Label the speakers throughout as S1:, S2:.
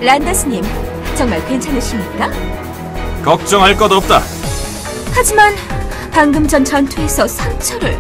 S1: 란더스님, 정말 괜찮으십니까?
S2: 걱정할 것 없다.
S1: 하지만 방금 전 전투에서 상처를...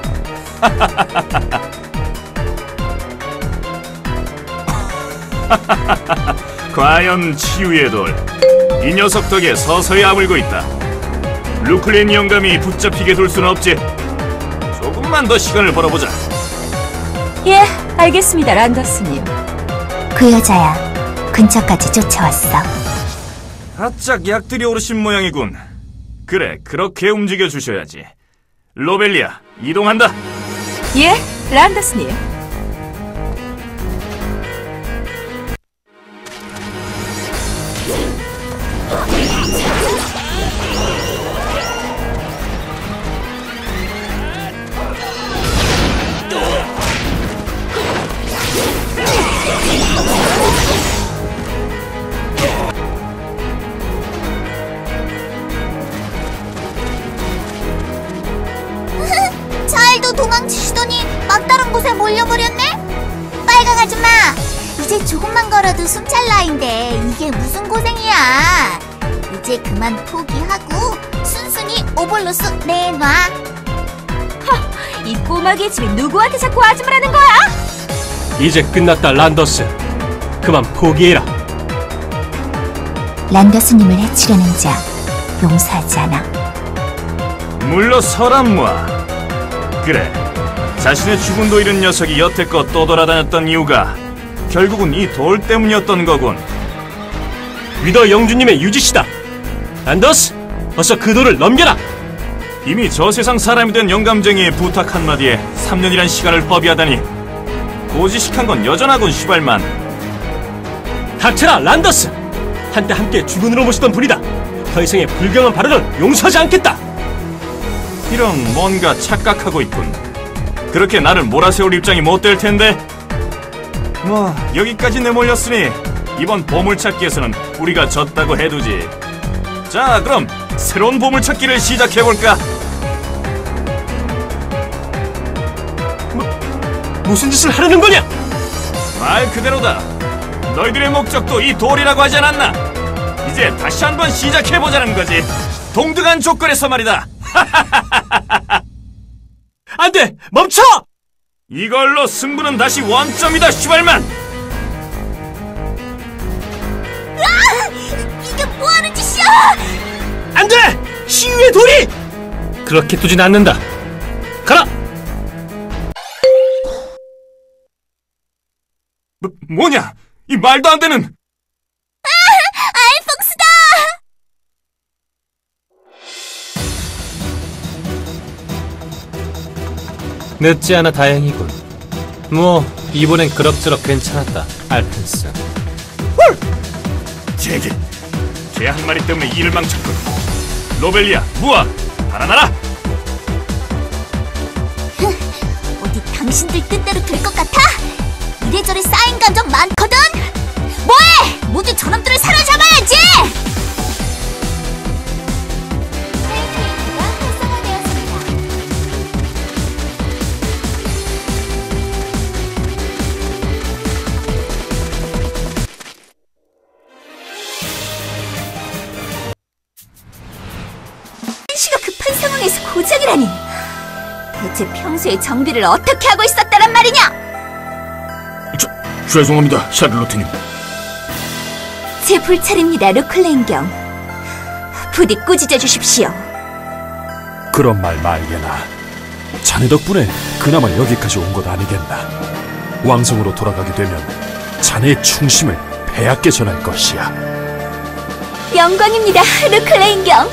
S2: 과연 치유의 돌. 이 녀석 덕에 서서히 아물고 있다. 루클린 영감이 붙잡히게 둘 수는 없지. 조금만 더 시간을 벌어보자.
S1: 예, 알겠습니다, 란더스님.
S3: 그 여자야, 근처까지 쫓아왔어.
S2: 바짝 약들이 오르신 모양이군. 그래, 그렇게 움직여 주셔야지. 로벨리아, 이동한다.
S1: 예, 란더스님.
S3: 잘도 도망치시더니 막다른 곳에 몰려버렸네? 빨강 아줌마, 이제 조금만 걸어도 숨찰 나인데 이게 무슨 고생이야. 이제 그만 포기하고 순순히 오볼로스 내놔.
S1: 이 꼬마개 집이 누구한테 자꾸 아줌마라는 거야?
S4: 이제 끝났다, 란더스. 그만 포기해라.
S3: 란더스님을 해치려는 자 용서하지 않아.
S2: 물러서라, 모아. 그래, 자신의 주군도 잃은 녀석이 여태껏 떠돌아다녔던 이유가 결국은 이 돌 때문이었던 거군.
S4: 위더 영주님의 유지시다. 란더스, 어서 그 돌을 넘겨라.
S2: 이미 저 세상 사람이 된 영감쟁이의 부탁 한마디에 3년이란 시간을 법이하다니. 고지식한 건 여전하군, 시발만.
S4: 닥쳐라, 란더스. 한때 함께 주군으로 모시던 분이다. 더 이상의 불경한 발언을 용서하지 않겠다.
S2: 이런, 뭔가 착각하고 있군. 그렇게 나를 몰아세울 입장이 못 될 텐데. 뭐 여기까지 내몰렸으니 이번 보물찾기에서는 우리가 졌다고 해두지. 자, 그럼 새로운 보물찾기를 시작해볼까?
S4: 무슨 짓을 하려는 거냐?
S2: 말 그대로다. 너희들의 목적도 이 돌이라고 하지 않았나? 이제 다시 한번 시작해보자는 거지. 동등한 조건에서 말이다.
S4: 안 돼! 멈춰!
S2: 이걸로 승부는 다시 원점이다, 슈발만!
S3: 이게 뭐하는 짓이야?
S4: 안 돼! 치유의 돌이! 그렇게 두진 않는다. 가라!
S2: 뭐냐? 이 말도 안 되는!
S3: 알폭스다!
S4: 늦지 않아 다행이군. 뭐 이번엔 그럭저럭 괜찮았다, 알펜스.
S2: 제게 개 한 마리 때문에 일을 망쳤군. 로벨리아, 무아, 달아나라!
S3: 어디 당신들 뜻대로 될 것 같아? 이래저래 쌓인 감정 많거든? 뭐해! 모두 저놈들을 사로잡아야지! 헬크레이트가 활성화되었습니다.
S1: 한시가 급한 상황에서 고장이라니. 대체 평소에 정비를 어떻게 하고 있었다란 말이냐?
S2: 죄송합니다, 샤를로트님.
S1: 제 불찰입니다, 루클렌경. 부디 꾸짖어 주십시오.
S5: 그런 말 말게나. 자네 덕분에 그나마 여기까지 온 것 아니겠나. 왕성으로 돌아가게 되면 자네의 충심을 폐하께 전할 것이야.
S1: 영광입니다, 루클렌경.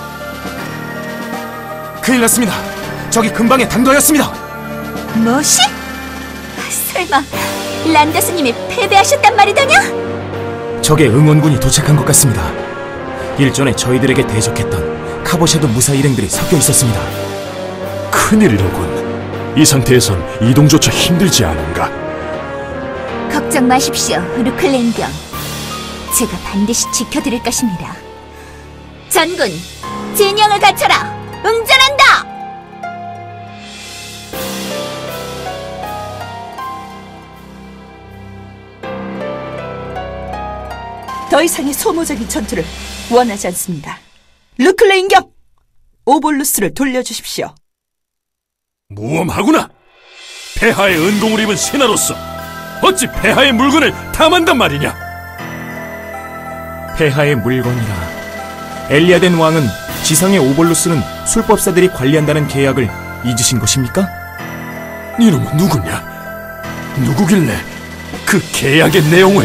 S6: 큰일 났습니다. 저기 근방에 단거였습니다.
S1: 뭐시? 설마 란더스님이 패배하셨단 말이더냐?
S6: 적의 응원군이 도착한 것 같습니다. 일전에 저희들에게 대적했던 카보샤도 무사 일행들이 섞여 있었습니다.
S5: 큰일이로군. 이 상태에선 이동조차 힘들지 않은가?
S1: 걱정 마십시오, 루클렌경. 제가 반드시 지켜드릴 것입니다. 전군, 진영을 갖춰라! 응전한다!
S7: 더 이상의 소모적인 전투를 원하지 않습니다. 르클레인경, 오볼루스를 돌려주십시오.
S5: 무엄하구나. 폐하의 은공을 입은 신하로서 어찌 폐하의 물건을 탐한단 말이냐?
S6: 폐하의 물건이라. 엘리아덴 왕은 지상의 오볼루스는 술법사들이 관리한다는 계약을 잊으신 것입니까?
S5: 이놈은 누구냐? 누구길래 그 계약의 내용을?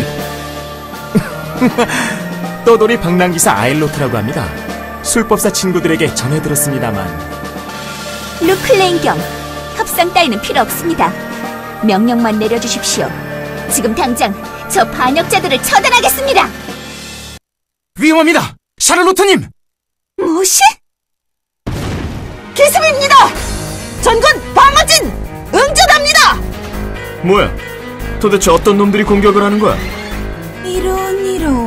S6: 떠돌이 방랑기사 아일로트라고 합니다. 술법사 친구들에게 전해들었습니다만.
S1: 루클레인경, 협상 따위는 필요 없습니다. 명령만 내려주십시오. 지금 당장 저 반역자들을 처단하겠습니다.
S6: 위험합니다! 샤를로트님!
S1: 무엇이?
S7: 기습입니다! 전군 방어진! 응전합니다!
S2: 뭐야? 도대체 어떤 놈들이 공격을 하는 거야?
S1: 이런.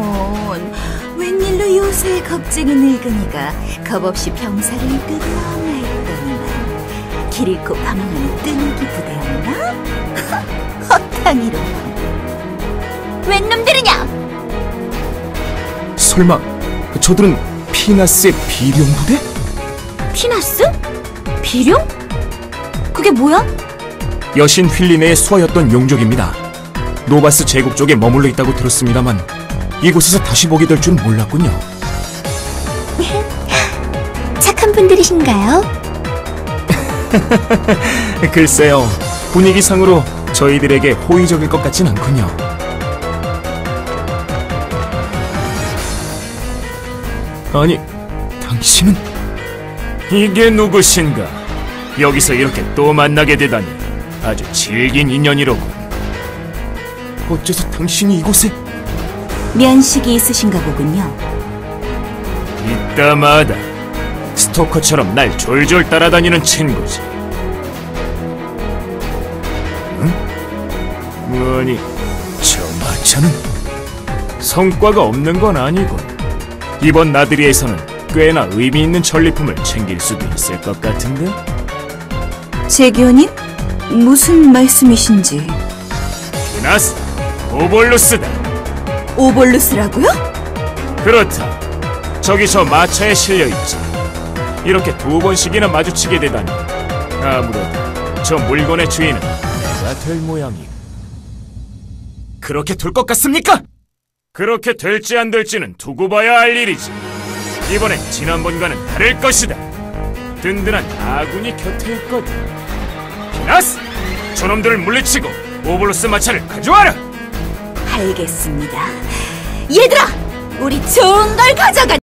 S1: 웬일로 요새 겁쟁이 늙은이가 겁없이 병사를 이끌고 했더니만 길 잃고 방황하는 뜨내기 부대였나? 헛탕이로. 웬 놈들이냐?
S6: 설마 저들은 피나스의 비룡 부대?
S1: 피나스? 비룡? 그게 뭐야?
S6: 여신 휠리네의 수하였던 용족입니다. 노바스 제국 쪽에 머물러 있다고 들었습니다만 이곳에서 다시 보게 될 줄 몰랐군요.
S1: 착한 분들이신가요?
S6: 글쎄요, 분위기상으로 저희들에게 호의적일 것 같진 않군요. 아니, 당신은?
S2: 이게 누구신가? 여기서 이렇게 또 만나게 되다니 아주 질긴 인연이로군.
S6: 어째서 당신이 이곳에?
S1: 면식이 있으신가 보군요.
S2: 이따마다 스토커처럼 날 졸졸 따라다니는 친구지. 응? 아니, 저 마차는 성과가 없는 건 아니군. 이번 나들이에서는 꽤나 의미 있는 전리품을 챙길 수도 있을 것 같은데?
S1: 제기원님? 무슨 말씀이신지.
S2: 피나스, 오볼루스다.
S1: 오볼루스라고요?
S2: 그렇다. 저기 저 마차에 실려있지. 이렇게 두 번씩이나 마주치게 되다니 아무래도 저 물건의 주인은 내가 될 모양이고.
S6: 그렇게 될 것 같습니까?
S2: 그렇게 될지 안 될지는 두고 봐야 할 일이지. 이번엔 지난번과는 다를 것이다. 든든한 아군이 곁에 있거든. 피나스! 저놈들을 물리치고 오볼루스 마차를 가져와라!
S1: 알겠습니다. 얘들아! 우리 좋은 걸 가져가!